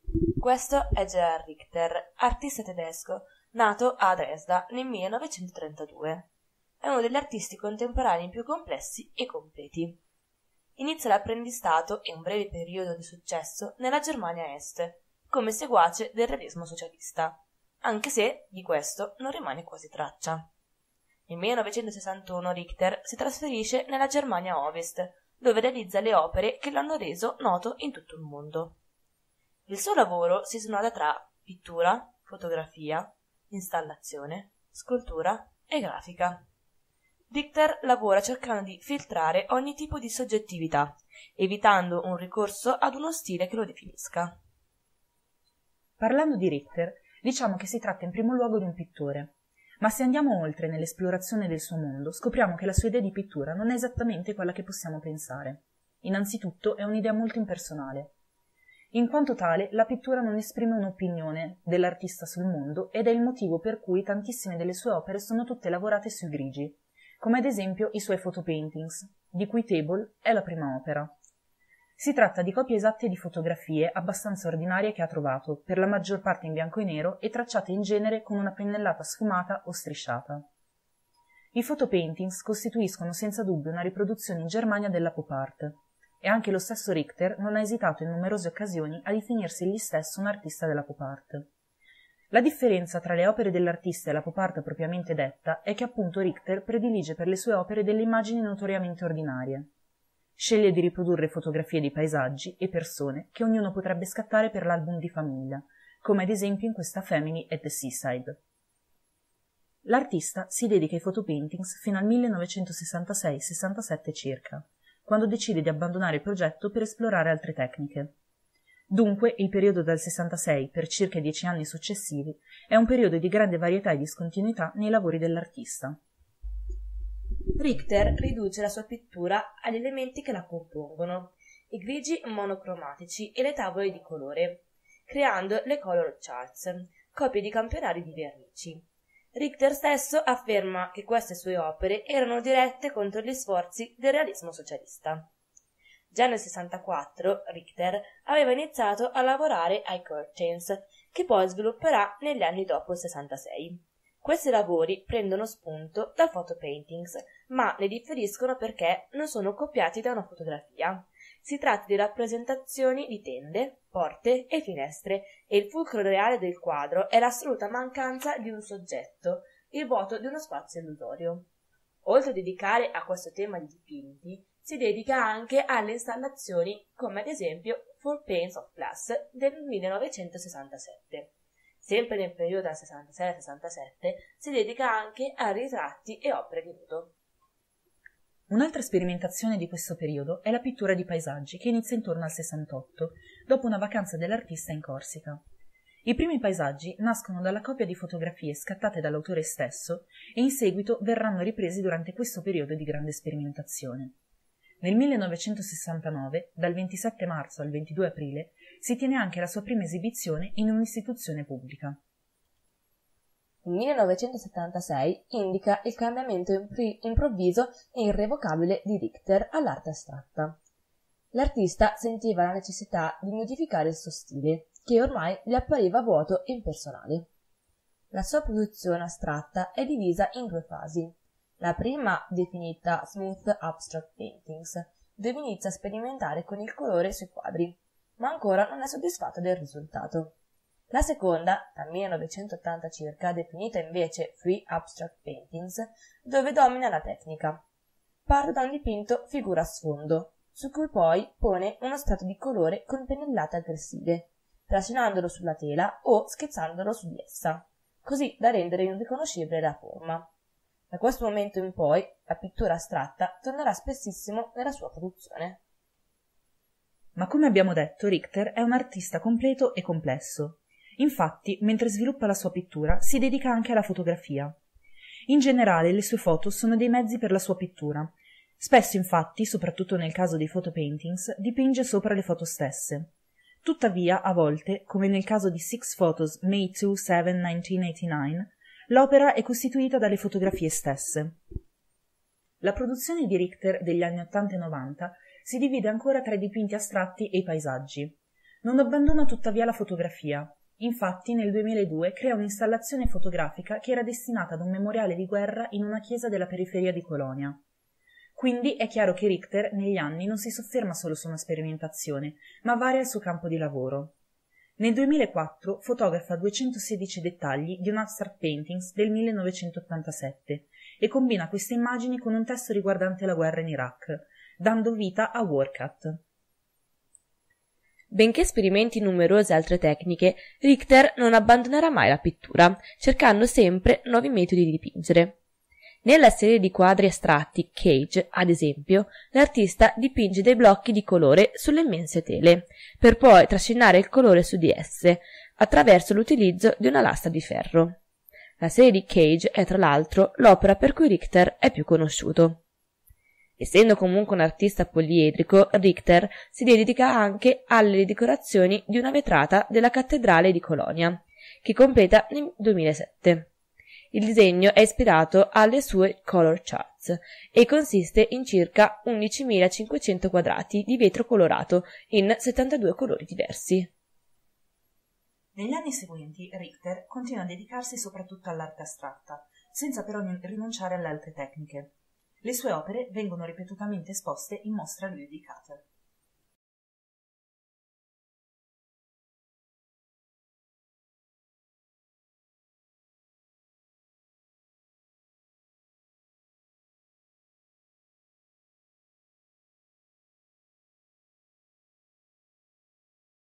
Questo è Gerhard Richter, artista tedesco, nato a Dresda nel 1932. È uno degli artisti contemporanei più complessi e completi. Inizia l'apprendistato e un breve periodo di successo nella Germania Est, come seguace del realismo socialista, anche se di questo non rimane quasi traccia. Nel 1961 Richter si trasferisce nella Germania Ovest, dove realizza le opere che l'hanno reso noto in tutto il mondo. Il suo lavoro si snoda tra pittura, fotografia, installazione, scultura e grafica. Richter lavora cercando di filtrare ogni tipo di soggettività, evitando un ricorso ad uno stile che lo definisca. Parlando di Richter, diciamo che si tratta in primo luogo di un pittore, ma se andiamo oltre nell'esplorazione del suo mondo, scopriamo che la sua idea di pittura non è esattamente quella che possiamo pensare. Innanzitutto è un'idea molto impersonale. In quanto tale, la pittura non esprime un'opinione dell'artista sul mondo ed è il motivo per cui tantissime delle sue opere sono tutte lavorate sui grigi, come ad esempio i suoi photopaintings, di cui Table è la prima opera. Si tratta di copie esatte di fotografie abbastanza ordinarie che ha trovato, per la maggior parte in bianco e nero e tracciate in genere con una pennellata sfumata o strisciata. I photopaintings costituiscono senza dubbio una riproduzione in Germania della pop art, e anche lo stesso Richter non ha esitato in numerose occasioni a definirsi egli stesso un artista della pop art. La differenza tra le opere dell'artista e la pop art propriamente detta è che appunto Richter predilige per le sue opere delle immagini notoriamente ordinarie. Sceglie di riprodurre fotografie di paesaggi e persone che ognuno potrebbe scattare per l'album di famiglia, come ad esempio in questa Family at the Seaside. L'artista si dedica ai photopaintings fino al 1966-67 circa, quando decide di abbandonare il progetto per esplorare altre tecniche. Dunque, il periodo dal 66 per circa 10 anni successivi è un periodo di grande varietà e discontinuità nei lavori dell'artista. Richter riduce la sua pittura agli elementi che la compongono, i grigi monocromatici e le tavole di colore, creando le color charts, copie di campionari di vernici. Richter stesso afferma che queste sue opere erano dirette contro gli sforzi del realismo socialista. Già nel 64 Richter aveva iniziato a lavorare ai curtains, che poi svilupperà negli anni dopo il 66. Questi lavori prendono spunto dal photopaintings, ma ne differiscono perché non sono copiati da una fotografia. Si tratta di rappresentazioni di tende, porte e finestre, e il fulcro reale del quadro è l'assoluta mancanza di un soggetto, il vuoto di uno spazio illusorio. Oltre a dedicare a questo tema di dipinti, si dedica anche alle installazioni, come ad esempio Four Panes of Glass del 1967. Sempre nel periodo dal 66 al 67 si dedica anche a ritratti e opere di nudo. Un'altra sperimentazione di questo periodo è la pittura di paesaggi, che inizia intorno al 68, dopo una vacanza dell'artista in Corsica. I primi paesaggi nascono dalla copia di fotografie scattate dall'autore stesso e in seguito verranno ripresi durante questo periodo di grande sperimentazione. Nel 1969, dal 27 marzo al 22 aprile, si tiene anche la sua prima esibizione in un'istituzione pubblica. Il 1976 indica il cambiamento improvviso e irrevocabile di Richter all'arte astratta. L'artista sentiva la necessità di modificare il suo stile, che ormai gli appariva vuoto e impersonale. La sua produzione astratta è divisa in due fasi. La prima, definita Smooth Abstract Paintings, dove inizia a sperimentare con il colore sui quadri, ma ancora non è soddisfatto del risultato. La seconda, dal 1980 circa, definita invece Free Abstract Paintings, dove domina la tecnica. Parte da un dipinto figura a sfondo, su cui poi pone uno strato di colore con pennellate aggressive, trascinandolo sulla tela o schezzandolo su di essa, così da rendere irriconoscibile la forma. Da questo momento in poi, la pittura astratta tornerà spessissimo nella sua produzione. Ma come abbiamo detto, Richter è un artista completo e complesso. Infatti, mentre sviluppa la sua pittura, si dedica anche alla fotografia. In generale, le sue foto sono dei mezzi per la sua pittura. Spesso, infatti, soprattutto nel caso dei photopaintings, dipinge sopra le foto stesse. Tuttavia, a volte, come nel caso di Six Photos May 2-7, 1989, l'opera è costituita dalle fotografie stesse. La produzione di Richter degli anni 80 e 90 si divide ancora tra i dipinti astratti e i paesaggi. Non abbandona tuttavia la fotografia. Infatti nel 2002 crea un'installazione fotografica che era destinata ad un memoriale di guerra in una chiesa della periferia di Colonia. Quindi è chiaro che Richter negli anni non si sofferma solo su una sperimentazione, ma varia il suo campo di lavoro. Nel 2004 fotografa 216 dettagli di un abstract paintings del 1987 e combina queste immagini con un testo riguardante la guerra in Iraq, dando vita a Warcat. Benché sperimenti numerose altre tecniche, Richter non abbandonerà mai la pittura, cercando sempre nuovi metodi di dipingere. Nella serie di quadri astratti Cage, ad esempio, l'artista dipinge dei blocchi di colore sulle immense tele, per poi trascinare il colore su di esse, attraverso l'utilizzo di una lastra di ferro. La serie di Cage è tra l'altro l'opera per cui Richter è più conosciuto. Essendo comunque un artista poliedrico, Richter si dedica anche alle decorazioni di una vetrata della cattedrale di Colonia, che completa nel 2007. Il disegno è ispirato alle sue color charts e consiste in circa 11.500 quadrati di vetro colorato in 72 colori diversi. Negli anni seguenti Richter continua a dedicarsi soprattutto all'arte astratta, senza però rinunciare alle altre tecniche. Le sue opere vengono ripetutamente esposte in mostre a lui dedicate.